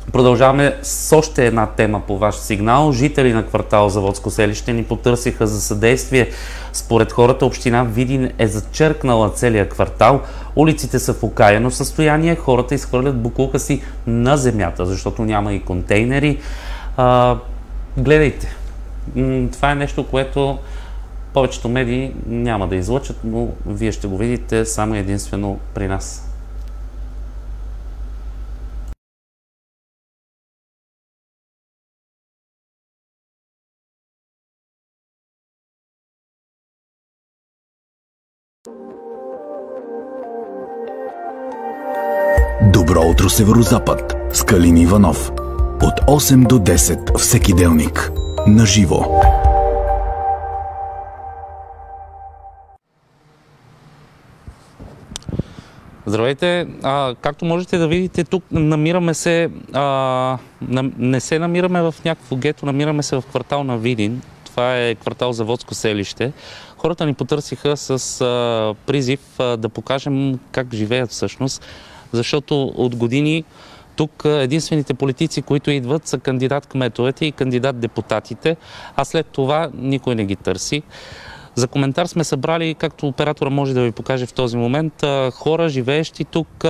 Продължаваме с още една тема по ваш сигнал. Жители на квартал Заводско селище ни потърсиха за съдействие. Според хората, община Видин е зачеркнала целия квартал. Улиците са в окаяно състояние. Хората изхвърлят боклука си на земята, защото няма и контейнери. Гледайте. Това е нещо, което повечето медии няма да излъчат, но вие ще го видите само единствено при нас. Добро утро, Северозапад с Калин Иванов. От 8 до 10 всеки делник. На живо. Здравейте! Както можете да видите, тук намираме се, не се намираме в някакво гето, намираме се в квартал на Видин. Това е квартал Заводско селище. Хората ни потърсиха с призив да покажем как живеят всъщност, защото от години тук единствените политици, които идват, са кандидат-кметовете и кандидат-депутатите, а след това никой не ги търси. За коментар сме събрали, както оператора може да ви покаже в този момент, хора, живеещи тук.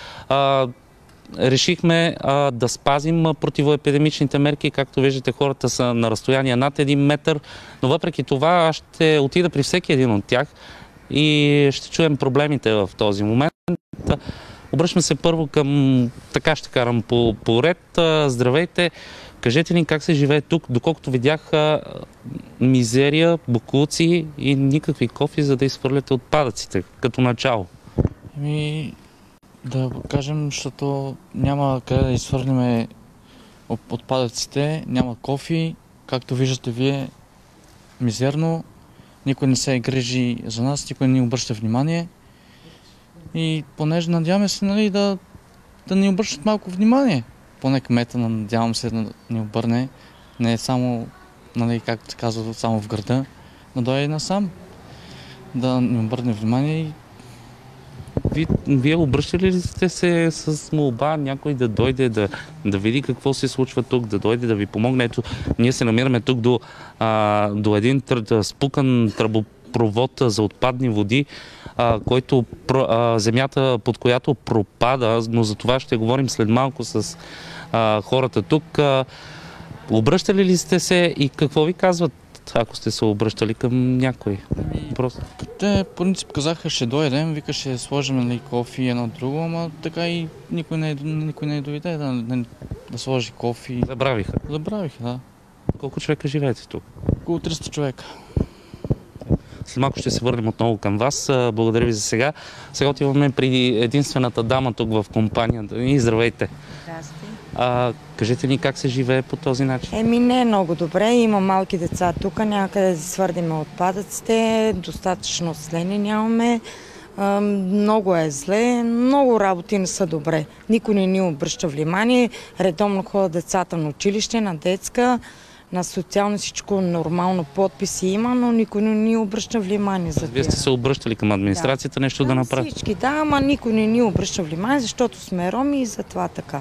Решихме да спазим противоепидемичните мерки. Както виждате, хората са на разстояние над 1 метър, но въпреки това аз ще отида при всеки един от тях и ще чуем проблемите в този момент. Обръщам се първо към, така ще карам по ред. Здравейте! Кажете ни как се живее тук, доколкото видях мизерия, боклуци и никакви кофи, за да изхвърляте отпадъците, като начало. Да кажем, защото няма къде да изхвърлим отпадъците, няма кофи, както виждате вие, мизерно, никой не се грижи за нас, никой не ни обръща внимание. И понеже надяваме се, нали, да ни обръщат малко внимание. Поне кмета, надявам се да ни обърне. Не е само, нали, както се казва, само в града, но дойде и насам. Да ни обърне внимание и... Вие обръщали ли сте се с молба някой да дойде да види какво се случва тук, да дойде да ви помогне? Ето, ние се намираме тук до един спукан тръбопровод за отпадни води, който земята, под която пропада, но за това ще говорим след малко с хората тук. Обръщали ли сте се и какво ви казват, ако сте се обръщали към някой? Те по принцип казаха, ще дойдем, вика, ще сложим, нали, кофи и едно друго, ама така и никой не дойде да сложи кофи. Забравиха? Забравиха, да. Колко човека живеете тук? Около 300 човека. След малко ще се върнем отново към вас. Благодаря ви за сега. Сега отиваме при единствената дама тук в компанията. И здравейте! Здрасти. Кажете ни как се живее по този начин? Не е много добре. Има малки деца тук, някъде да свърдим отпадъците, достатъчно осветление нямаме. Много е зле, много работи не са добре. Никой не ни обръща внимание. Редовно ходят децата на училище, на детска, на социално всичко нормално, подписи има, но никой не ни обръща внимание за това. Вие сте се обръщали към администрацията нещо да направи? Всички, да, ама никой не ни обръща внимание, защото сме роми и затова така.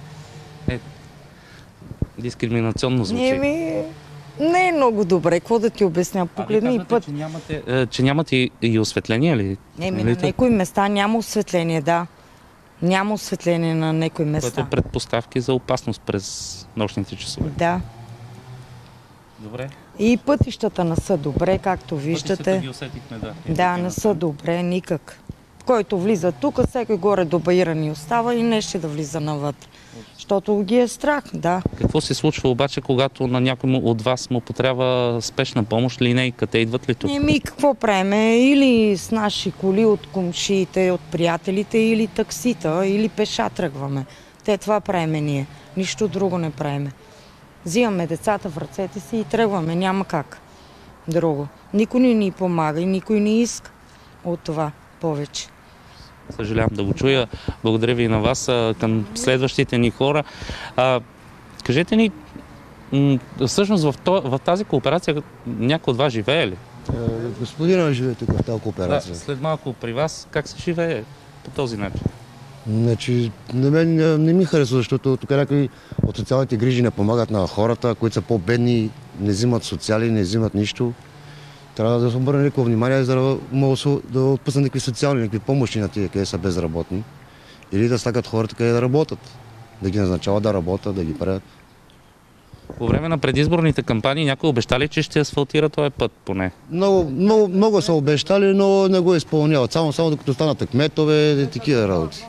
Дискриминационно звучи. Не е много добре. Какво да ти обясня? Погледни път. Че нямате и осветление ли? На някои места няма осветление, да. Няма осветление на някои места. Което е предпоставки за опасност през нощните часове. Да. Добре. И пътищата не са добре, както виждате. Пътищата ги усетихме, да. Да, не са добре никак. Който влиза тук, всеки горе до баирани остава и не ще да влиза навътре. Защото ги е страх, да. Какво се случва обаче, когато на някой от вас му потрябва спешна помощ, линейка? Те идват ли тук? Какво правиме? Или с наши коли от комшиите, от приятелите, или таксита, или пеша тръгваме. Те това правиме ние. Нищо друго не правиме. Взимаме децата в ръцете си и тръгваме. Няма как друго. Никой не ни помага и никой не иска от това повече. Съжалявам да го чуя. Благодаря ви и на вас. Към следващите ни хора. Кажете ни, всъщност в тази кооперация някой от вас живее ли? Господина живее тук в тази кооперация. Да, след малко при вас как се живее по този начин? Значи, на мен не ми харесва, защото тук някои от социалните грижи не помагат на хората, които са по-бедни, не взимат социали, не взимат нищо. Трябва да се обърне някакво внимание, за да могат да отпуснат някакви социални, някакви помощи на тия, къде са безработни. Или да слагат хората къде да работят. Да ги назначават да работят, да ги правят. По време на предизборните кампании някой обещали, че ще асфалтира този път поне? Много са обещали, но не го изпълняват. Само докато станат кметове и такива работи.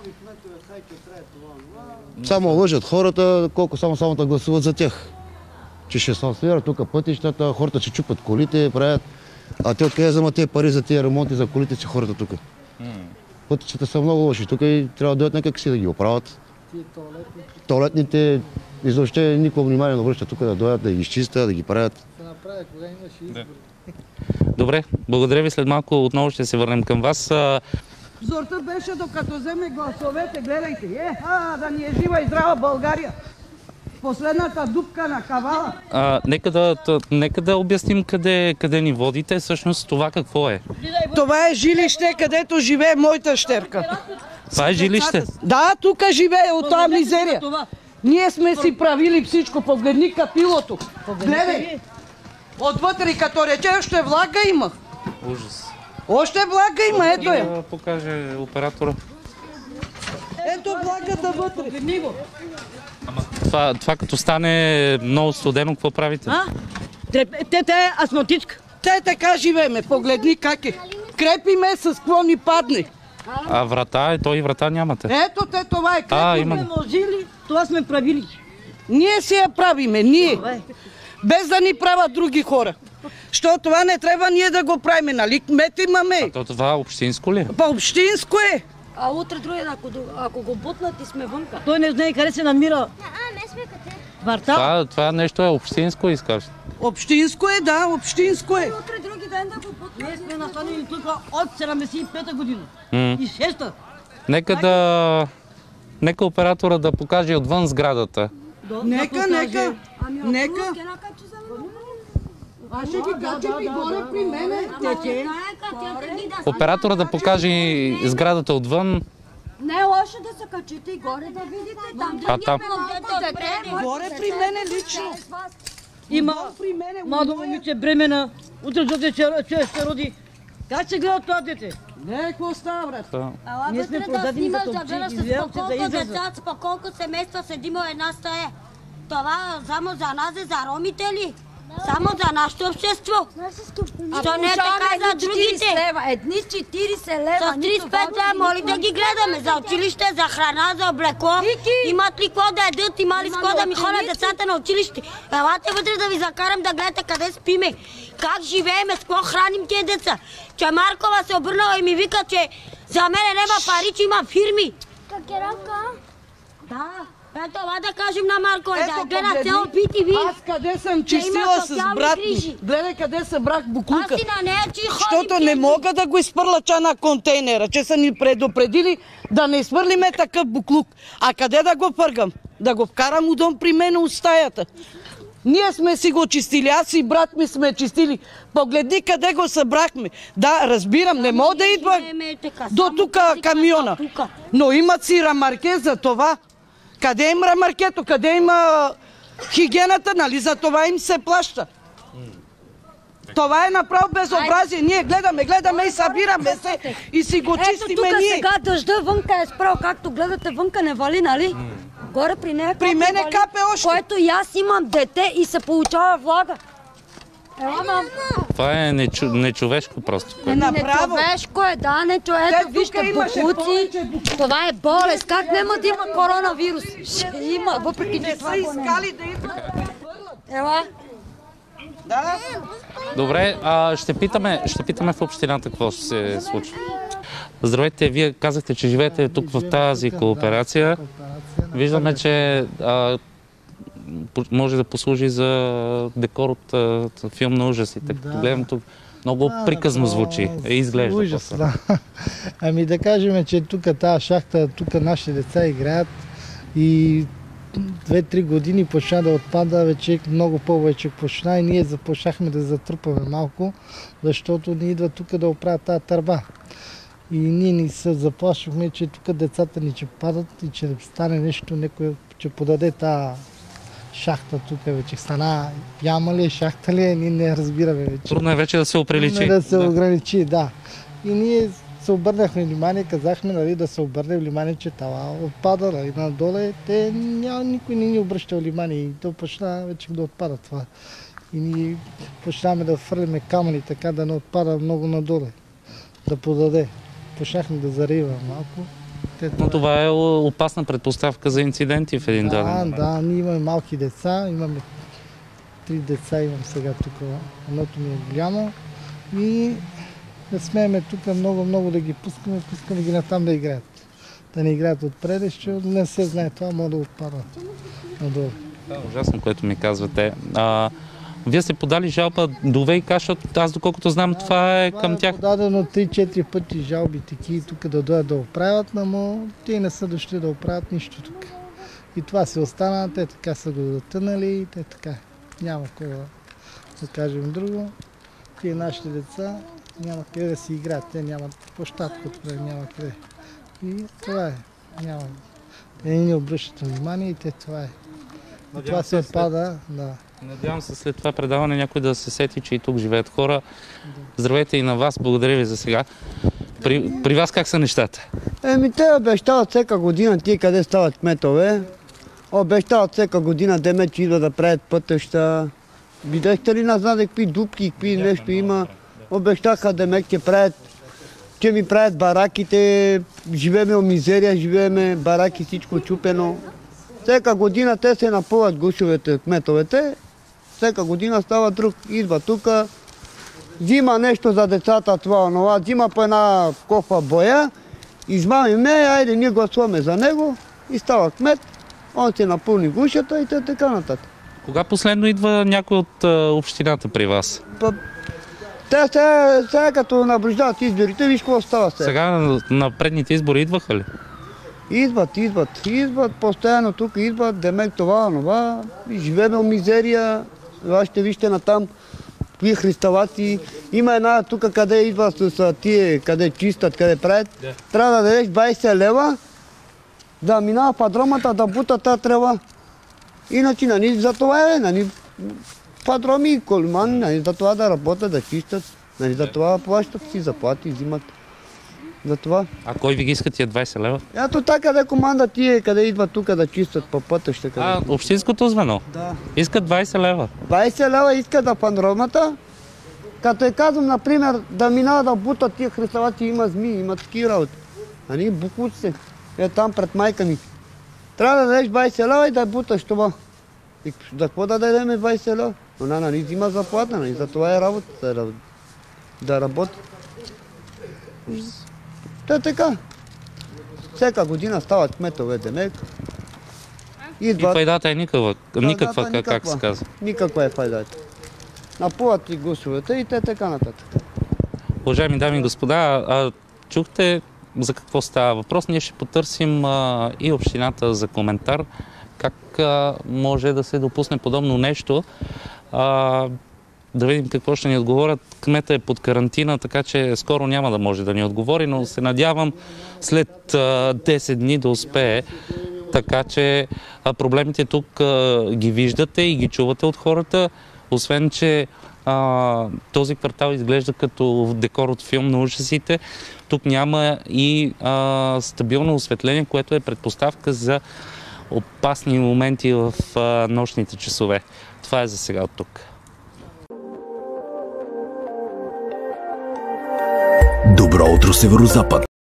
Само лъжат хората, колко само да гласуват за тях. Че ще се асфалтират тук пътищата, хората ще чупат колите, правят. А те откъде вземат тези пари за тези ремонти за колите си хората тук? Пътищата са много лоши тук и трябва да дойдат някак си да ги оправят. Тоалетните изобщо никакво внимание не обръща тук да дойдат, да ги изчистят, да ги правят. Добре, благодаря ви. След малко отново ще се върнем към вас. Зорта беше докато вземе гласовете, гледайте. Да ни е жива и здрава България. Последната дупка на кавала. Нека да обясним къде ни водите. Всъщност това какво е? Това е жилище, където живее моята щерка. Това е жилище? Да, тук живее от тази мизерия. Ние сме си правили всичко. Погледни капилото. Гледай. Отвътре, като рече, още влага има. Ужас. Още влага има, ето я. Да покаже оператора. Ето влагата вътре. Погледни го. Това като стане много студено, какво правите? Те е астматичка. Те така живееме. Погледни как е. Крепиме с какво ни падне. А врата? Той и врата нямате. Ето това е. Крепиме можили, това сме правили. Ние си я правиме, ние. Без да ни правят други хора. Що това не трябва ние да го правиме, нали? Кмет имаме. А това общинско ли е? Общинско е. А утре другия, ако го бутнат и сме вънка. Той не знае къде се намира. Не сме къде. Варта. Това нещо е общинско, искаш? Общинско е, да, общинско е. Утре други ден да го бутнат. Ние сме настанили тук от 75-та година. И 6-та. Нека оператора да покаже отвън сградата. Нека. Аз ще ги качим и горе при мене. Оператора да покаже сградата отвън. Не е лошо да се качите и горе да видите там. Горе при мене лично. Има младо момиче бремена. Утре ще роди. Как се гледа това дете? Не, какво става, брат? Ние сме продадени за топчи. По колко семейства седим в една стая? Това само за нас е за ромите ли? Само за нашето общество. Що не е така и за другите? Едни 40 лева. С 35 лева моли да ги гледаме. За училище, за храна, за облекло. Имат ли какво да едат, има ли с какво да ми ходят децата на училище? Елате вътре да ви закарам да гледате къде спиме. Как живееме, с какво храним тия деца. Че Маркова се обърнала и ми вика, че за мене нема пари, че има фирми. Какеравка? Да. Ето това да кажем на Марко, да гледа цяло BTV. Аз къде съм чистила с брат ми. Гледай къде събрах буклука. Аз си на нея, че защото не мога да го изпърля на контейнера, че са ни предупредили да не изпърлиме такъв буклук. А къде да го пъргам? Да го вкарам у дом при мен от стаята. Ние сме си го чистили, аз и брат ми сме чистили. Погледни къде го събрахме. Да, разбирам, не мога да идва до тук камиона. Но имат си рамарке за това. Къде има рамаркето, къде има хигиената, нали? За това им се плаща. Това е направо безобразие. Ние гледаме и събираме се и си го чистиме ние. Ето тук сега дъжда вънка е спрял, както гледате вънка не вали, нали? Горе при нея при мен е капе още. Което и аз имам дете и се получава влага. Това е нечовешко просто. Нечовешко е, да, ето вижте буклуци. Това е болест. Как няма да има коронавирус? Ще има, въпреки че това не са искали да идват. Ела. Да. Добре, ще питаме в общината какво се случва. Здравейте, вие казахте, че живеете тук в тази кооперация. Виждаме, че може да послужи за декор от филм на ужасите. Като гледам тук, много приказно звучи. Изглежда. Ужас, да. Ами да кажем, че тук тази шахта, тук нашите деца играят и 2-3 години почна да отпада, вече много повече почна и ние започнахме да затрупаме малко, защото ни идва тук да оправят тази търба. И ние ни се заплашихме, че тук децата ни ще падат и че стане нещо, някой ще подаде тази шахта тук вече. Стана яма ли, шахта ли, ние не разбираме вече. Трудно е вече да се оприличи. Трудно е да се ограничи, да. И ние се обърнахме внимание, казахме, нали, да се обърне внимание, че това отпада, нали, надоле. Никой не ни обръща внимание и то почна вече да отпада това. И ние почнахме да фърлиме камъни, така да не отпада много надоле, да подаде. Почнахме да зариваме малко. Но това е опасна предпоставка за инциденти в един даден момент. Да, ние имаме малки деца, имаме 3 деца имам сега тук, едното ми е голямо и не смееме тук много да ги пускаме ги натам да играят. Да не играят отпред, защото не се знае това, може да отпада надолу. Да, ужасно, което ми казвате. Вие сте подали жалба до ВиК, защото аз доколкото знам, това е към тях. Това е подадено 3-4 пъти жалби таки тук да дойдат да оправят, но те не са дошли да оправят нищо тук. И това си остана, те така са го затънали, те така. Няма какво да кажем друго. Тие нашите деца няма къде да си играят, те нямат площадка, няма къде. И това е. Няма. Те не ни обръщат внимание и те това е. И това се отпада, да. Надявам се след това предаване някой да се сети, че и тук живеят хора. Здравейте и на вас, благодаря ви за сега. При вас как са нещата? Те обещават всяка година, тие къде стават кметове. Обещават всяка година демет, че идва да правят пътища. Видяхте ли назад какви дупки, какви нещо има. Обещаха демек, че ми правят бараките, живееме от мизерия, живееме бараки, всичко чупено. Всяка година те се напълват гушовете, кметовете. Всяка година става друг, идва тук, взима нещо за децата, това, онова, взима по една кофа боя, измами ме, айде ние гласуваме за него и става кмет, он се напълни гушата и така нататък. Кога последно идва някой от общината при вас? Те сега като наблюдават изборите, виж какво става сега. Сега на предните избори идваха ли? Идват, постоянно тук идват, демек това, онова, живеем от мизерия, ще вижте натам, какви христалаци. Има една тук, къде идва с тие, къде чистат, къде правят. Трябва да дадеш 20 лева, да минава падромата, да бута тази трева. Иначе, нали, за това е, нали, падроми и колмани, нали, за това да работят, да чистат, нали, за това плащат си заплати, взимат. За това. А кой ви ги иска тия 20 лева? Ето така, къде команда тие, къде идват тук да чистят по пътища. Общинското звено? Да. Искат 20 лева? 20 лева искат да пандромата. Като казвам, например, да минава да бутат тия христалаци, има змии, има такива работи. Нали, буклуци се. Там пред майка ми. Трябва да дадеш 20 лева и да буташ това. И за какво да дадем 20 лева? Она, нали, взима заплата, нали, за това е работа, да работи. Та така. Всяка година стават кметове демек. И файдата е никаква, как се казва? Никаква е файдата. Напуват и гусовете и така нататък. Уважаеми дами и господа, чухте за какво става въпрос. Ние ще потърсим и общината за коментар. Как може да се допусне подобно нещо. Да видим какво ще ни отговорят. Кмета е под карантина, така че скоро няма да може да ни отговори, но се надявам след 10 дни да успее. Така че проблемите тук ги виждате и ги чувате от хората. Освен, че този квартал изглежда като декор от филм на ужасите, тук няма и стабилно осветление, което е предпоставка за опасни моменти в нощните часове. Това е за сега от тук. Добро утро, Северозапад!